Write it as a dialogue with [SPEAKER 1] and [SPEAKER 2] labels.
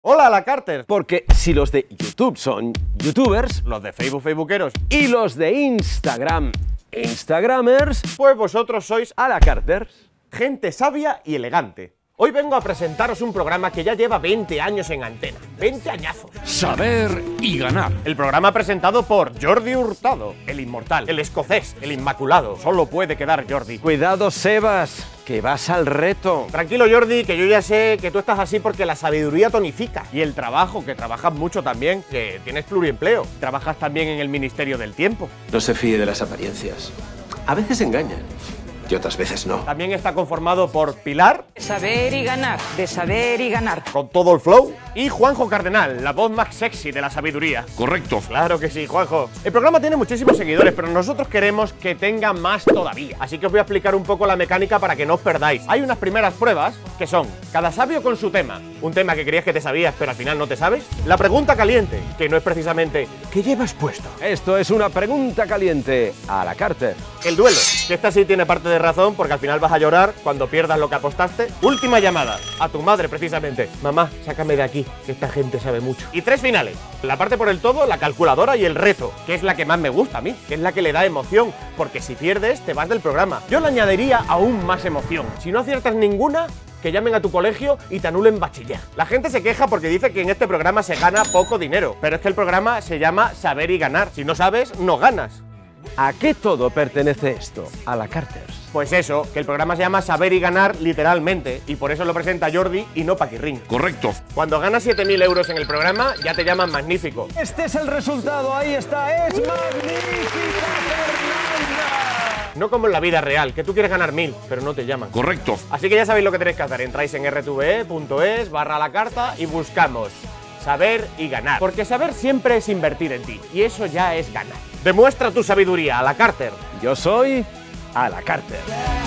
[SPEAKER 1] Hola, la Carter.
[SPEAKER 2] Porque si los de YouTube son youtubers,
[SPEAKER 1] Los de Facebook, facebookeros.
[SPEAKER 2] y los de Instagram, instagramers,
[SPEAKER 1] Pues vosotros sois
[SPEAKER 2] a la Carters.
[SPEAKER 1] gente sabia y elegante. Hoy vengo a presentaros un programa que ya lleva 20 años en antena. 20 añazos.
[SPEAKER 3] Saber y ganar.
[SPEAKER 1] El programa presentado por Jordi Hurtado, el inmortal, el escocés, el inmaculado. Solo puede quedar Jordi.
[SPEAKER 2] Cuidado, Sebas, que vas al reto.
[SPEAKER 1] Tranquilo, Jordi, que yo ya sé que tú estás así porque la sabiduría tonifica. Y el trabajo, que trabajas mucho también, que tienes pluriempleo. Trabajas también en el Ministerio del Tiempo.
[SPEAKER 4] No se fíe de las apariencias. A veces engañan y otras veces no.
[SPEAKER 1] También está conformado por Pilar,
[SPEAKER 5] De saber y ganar, de saber y ganar.
[SPEAKER 1] con todo el flow, y Juanjo Cardenal, la voz más sexy de la sabiduría.
[SPEAKER 3] Correcto.
[SPEAKER 1] Claro que sí, Juanjo. El programa tiene muchísimos seguidores, pero nosotros queremos que tenga más todavía. Así que os voy a explicar un poco la mecánica para que no os perdáis. Hay unas primeras pruebas que son cada sabio con su tema. Un tema que creías que te sabías, pero al final no te sabes. La pregunta caliente, que no es precisamente ¿qué llevas puesto?
[SPEAKER 2] Esto es una pregunta caliente a la Carter.
[SPEAKER 1] El duelo, que esta sí tiene parte de razón porque al final vas a llorar cuando pierdas lo que apostaste. Última llamada, a tu madre precisamente. Mamá, sácame de aquí, que esta gente sabe mucho. Y 3 finales, la parte por el todo, la calculadora y el reto, que es la que más me gusta a mí, que es la que le da emoción, porque si pierdes te vas del programa. Yo le añadiría aún más emoción. Si no aciertas ninguna, que llamen a tu colegio y te anulen bachiller. La gente se queja porque dice que en este programa se gana poco dinero, pero es que el programa se llama Saber y Ganar. Si no sabes, no ganas.
[SPEAKER 2] ¿A qué todo pertenece esto? A la Carters.
[SPEAKER 1] Pues eso, que el programa se llama Saber y Ganar literalmente, y por eso lo presenta Jordi y no Paquirrín.
[SPEAKER 3] Correcto.
[SPEAKER 1] Cuando ganas 7.000 euros en el programa, ya te llaman magnífico.
[SPEAKER 2] Este es el resultado, ahí está, es magnífica, Fernanda.
[SPEAKER 1] No como en la vida real, que tú quieres ganar 1.000, pero no te llaman.
[SPEAKER 3] Correcto.
[SPEAKER 1] Así que ya sabéis lo que tenéis que hacer, entráis en rtve.es/la carta y buscamos Saber y Ganar. Porque saber siempre es invertir en ti, y eso ya es ganar. Demuestra tu sabiduría a la Carter.
[SPEAKER 2] Yo soy a la Carter.